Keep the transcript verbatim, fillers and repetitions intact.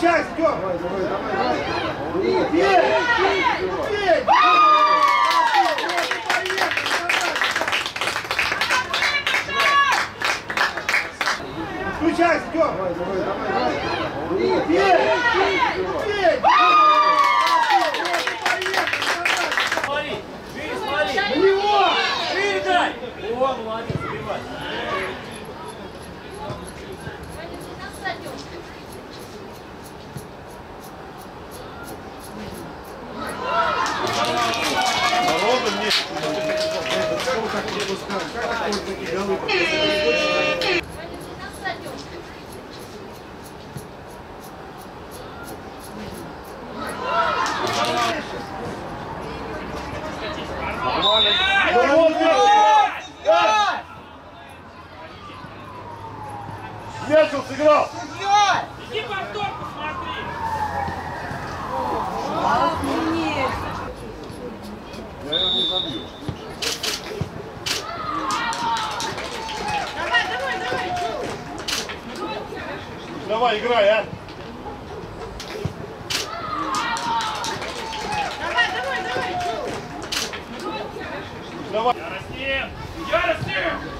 Включайся, Тём! Давай, давай, давай! Бей! Бей! Включайся, Тём! Давай, давай, давай! Бей! Бей! Смотри! Бери, смотри! На него! Передай! О, молодец, забивай! Народу нет. Кого так не пускают? Как такое такие голы показывают? Мячил, сыграл! Иди повтор, посмотри! Я его не забью. Давай, давай, давай! Давай, играй, а! Давай, давай, давай! Давай! Яростнее! Яростнее!